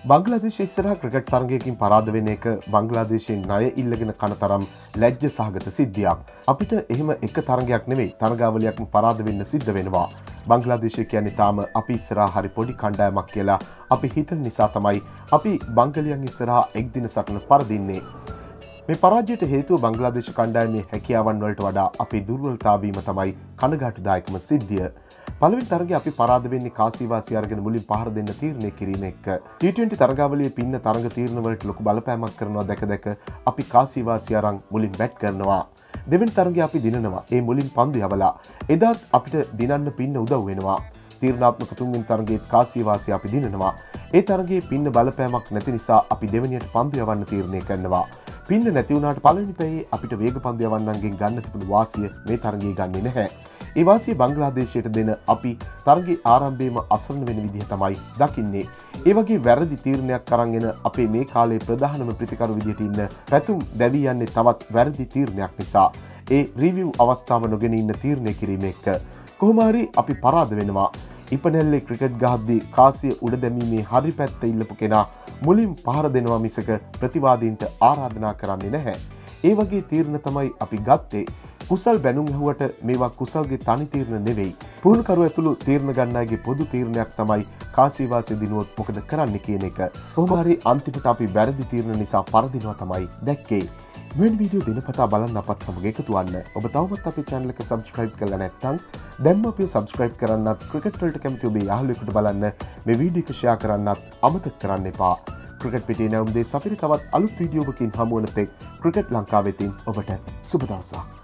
බංග්ලාදේශ ඉස්සරහා ක්‍රිකට් තරගයකින් පරාද වෙන එක බංග්ලාදේශයෙන් ණය ඉල්ලගෙන කන තරම් ලැජ්ජ සහගත සිද්ධියක්. අපිට එහෙම එක තරගයක් නෙවෙයි තරගාවලියක්ම පරාද වෙන්න සිද්ධ වෙනවා. බංග්ලාදේශය කියන්නේ තාම අපි ඉස්සරහා හරි පොඩි කණ්ඩායමක් කියලා අපි හිතන නිසා තමයි අපි බංගලියන් ඉස්සරහා එක් දින සටන පරදින්නේ. මේ පරාජයට හේතුව බංග්ලාදේශ කණ්ඩායමේ හැකියාවන් වලට වඩා අපේ දුර්වලතාව වීම තමයි කනගාටුදායකම සිද්ධිය. පළවෙනි තරගයේ අපි පරාද වෙන්නේ කාසිවාසි අරගෙන මුලින් පහර දෙන්න තීරණය කිරීම එක්ක. T20 තරගාවලියේ පින්න තරග තීරණ වලට ලොකු බලපෑමක් කරනවා දැක අපි කාසිවාසි අරන් මුලින් බැට් කරනවා. දෙවෙනි තරගයේ අපි දිනනවා. ඒ මුලින් පන්දු යවලා. එදාත් අපිට දිනන්න පින්න උදව් වෙනවා. තීරණාත්මක තුන්වෙනි තරගයේ කාසිවාසි අපි දිනනවා. ඒ තරගයේ පින්න බලපෑමක් නැති නිසා අපි දෙවෙනියට පන්දු යවන්න තීරණය කරනවා. පින්න නැති වුණාට පළවෙනි පැයේ අපිට වේග පන්දු යවන්නන්ගෙන් ගන්න තිබුණු වාසිය මේ තරගයේ ගන්නේ නැහැ. ඒ වාසිය බංග්ලාදේශයට දෙන අපි තරගයේ ආරම්භයේම අසරණ වෙන විදිහ තමයි දකින්නේ. ඒ වගේ වැරදි තීරණයක් අරන් එන අපේ මේ කාලේ ප්‍රධානම ප්‍රතිකරු විදිහට ඉන්න පැතුම් දැවි යන්නේ තවත් වැරදි තීරණයක් නිසා. ඒ රිවිව් අවස්ථාව නොගෙන ඉන්න තීරණය කිරීම එක්ක කොහොම හරි අපි පරාද වෙනවා. ඉපනැල්ලේ ක්‍රිකට් ගහද්දී කාසිය උඩ දැමීමේ හරි පැත්ත ඉල්ලපු කෙනා මුලින් පහර දෙනවා මිසක ප්‍රතිවාදීන්ට ආරාධනා කරන්නේ නැහැ. ඒ වගේ තීරණ තමයි අපි ගත්තේ. කුසල් බැනුම් ඇහුවට මේවා කුසල්ගේ තනි තීරණ නෙවෙයි. පුහුණුකරුව ඇතුළු තීරණ ගන්න අයගේ පොදු තීරණයක් තමයි කාසිවාසි දිනුවොත් මොකද කරන්න කියන එක. කොහොම හරි අන්තිමට අපි වැරදි තීරණ නිසා පරදිනවා තමයි දැක්කේ. මෙවැනි වීඩියෝ දිනපතා බලන්න අපත් සමග එකතු වන්න. ඔබ තවමත් අපේ channel එක subscribe කරලා නැත්නම් දැන්ම අපිව subscribe කරන්නත් ක්‍රිකට් වලට කැමති ඔබේ යාළුවෙකුට බලන්න මේ වීඩියෝ එක share කරන්නත් අමතක කරන්න එපා. ක්‍රිකට් පිටේ නැවුම් දේ සපිරි තවත් අලුත් වීඩියෝවකින් හමු වන තෙක් ක්‍රිකට් ලංකාවෙතින් ඔබට සුබ දවසක්.